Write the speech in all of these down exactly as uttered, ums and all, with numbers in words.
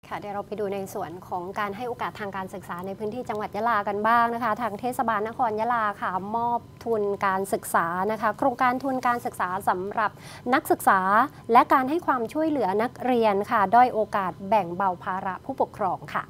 ค่ะเดี๋ยวเราไปดูในส่วนของการให้โอกาสทางการศึกษาในพื้นที่จังหวัดยะลากันบ้างนะคะทางเทศบาลนครยะลาค่ะมอบทุนการศึกษานะคะโครงการทุนการศึกษาสำหรับนักศึกษาและการให้ความช่วยเหลือนักเรียนค่ะด้อยโอกาสแบ่งเบาภาระผู้ปกครองค่ะ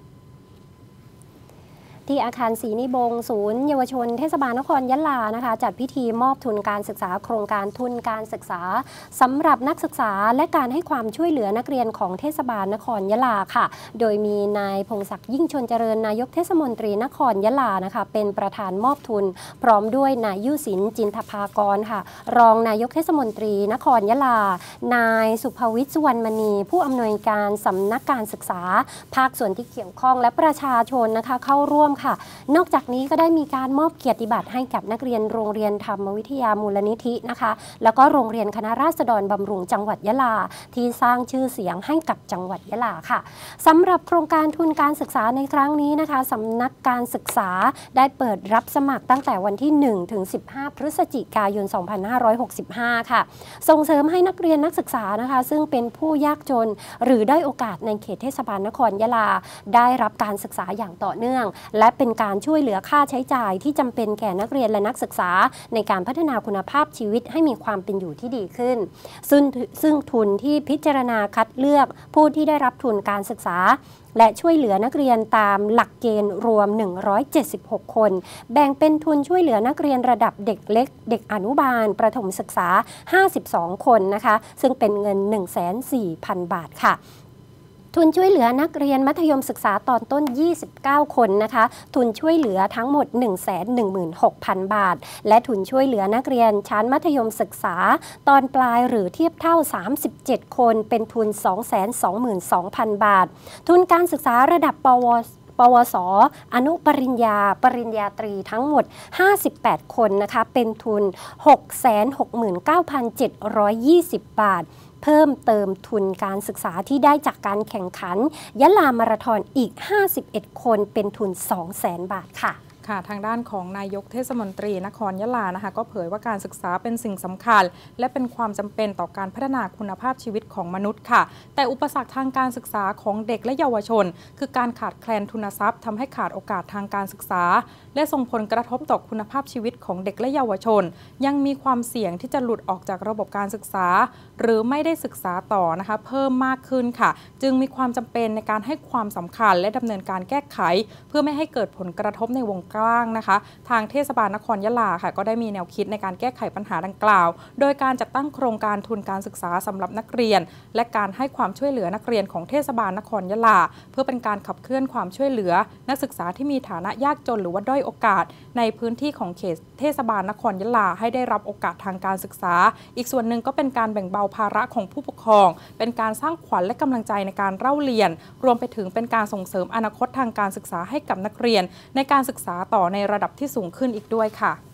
ที่อาคารศรีนิบงศูนย์เยาวชนเทศบาลนครยะลานะคะจัดพิธีมอบทุนการศึกษาโครงการทุนการศึกษาสำหรับนักศึกษาและการให้ความช่วยเหลือนักเรียนของเทศบาลนครยะลาค่ะโดยมีนายพงศักดิ์ยิ่งชนเจริญนายกเทศมนตรีนครยะลานะคะเป็นประธานมอบทุนพร้อมด้วยนายยุสินจินทภากรค่ะรองนายกเทศมนตรีนครยะลานายสุภวิทย์สุวรรณมณีผู้อำนวยการสำนักการศึกษาภาคส่วนที่เกี่ยวข้องและประชาชนนะคะเข้าร่วมค่ะนอกจากนี้ก็ได้มีการมอบเกียรติบัตรให้กับนักเรียนโรงเรียนธรรมวิทยามูลนิธินะคะแล้วก็โรงเรียนคณะราษฎรบำรุงจังหวัดยะลาที่สร้างชื่อเสียงให้กับจังหวัดยะลาค่ะสำหรับโครงการทุนการศึกษาในครั้งนี้นะคะสำนักการศึกษาได้เปิดรับสมัครตั้งแต่วันที่หนึ่งถึงสิบห้าพฤศจิกายนสองพันห้าร้อยหกสิบห้าค่ะส่งเสริมให้นักเรียนนักศึกษานะคะซึ่งเป็นผู้ยากจนหรือได้โอกาสในเขตเทศบาลนครยะลาได้รับการศึกษาอย่างต่อเนื่องและเป็นการช่วยเหลือค่าใช้จ่ายที่จำเป็นแก่นักเรียนและนักศึกษาในการพัฒนาคุณภาพชีวิตให้มีความเป็นอยู่ที่ดีขึ้นซึ่งซึ่งทุนที่พิจารณาคัดเลือกผู้ที่ได้รับทุนการศึกษาและช่วยเหลือนักเรียนตามหลักเกณฑ์รวมหนึ่งร้อยเจ็ดสิบหกคนแบ่งเป็นทุนช่วยเหลือนักเรียนระดับเด็กเล็กเด็กอนุบาลประถมศึกษาห้าสิบสองคนนะคะซึ่งเป็นเงิน หนึ่งแสนสี่พัน บาทค่ะทุนช่วยเหลือนักเรียนมัธยมศึกษาตอนต้นยี่สิบเก้าคนนะคะทุนช่วยเหลือทั้งหมด หนึ่งแสนหนึ่งหมื่นหกพัน บาทและทุนช่วยเหลือนักเรียนชั้นมัธยมศึกษาตอนปลายหรือเทียบเท่าสามสิบเจ็ดคนเป็นทุน สองแสนสองหมื่นสองพัน บาททุนการศึกษาระดับปวปวสอนุปริญญาปริญญาตรีทั้งหมดห้าสิบแปดคนนะคะเป็นทุน หกแสนหกหมื่นเก้าพันเจ็ดร้อยยี่สิบ บาทเพิ่มเติมทุนการศึกษาที่ได้จากการแข่งขันยะลามาราธอนอีกห้าสิบเอ็ดคนเป็นทุน สองแสน บาทค่ะค่ะทางด้านของนายกเทศมนตรีนครยะลานะคะก็เผยว่าการศึกษาเป็นสิ่งสำคัญและเป็นความจำเป็นต่อการพัฒนาคุณภาพชีวิตของมนุษย์ค่ะแต่อุปสรรคทางการศึกษาของเด็กและเยาวชนคือการขาดแคลนทุนทรัพย์ทำให้ขาดโอกาสทางการศึกษาและส่งผลกระทบต่อคุณภาพชีวิตของเด็กและเยาวชนยังมีความเสี่ยงที่จะหลุดออกจากระบบการศึกษาหรือไม่ได้ศึกษาต่อนะคะเพิ่มมากขึ้นค่ะจึงมีความจำเป็นในการให้ความสำคัญและดำเนินการแก้ไขเพื่อไม่ให้เกิดผลกระทบในวงกว้างนะคะทางเทศบาลนครยะลาค่ะก็ได้มีแนวคิดในการแก้ไขปัญหาดังกล่าวโดยการจัดตั้งโครงการทุนการศึกษาสำหรับนักเรียนและการให้ความช่วยเหลือนักเรียนของเทศบาลนครยะลาเพื่อเป็นการขับเคลื่อนความช่วยเหลือนักศึกษาที่มีฐานะยากจนหรือว่าด้อยโอกาสในพื้นที่ของเขตเทศบาลนครยะลาให้ได้รับโอกาสทางการศึกษาอีกส่วนหนึ่งก็เป็นการแบ่งเบาภาระของผู้ปกครองเป็นการสร้างขวัญและกำลังใจในการเล่าเรียนรวมไปถึงเป็นการส่งเสริมอนาคตทางการศึกษาให้กับนักเรียนในการศึกษาต่อในระดับที่สูงขึ้นอีกด้วยค่ะ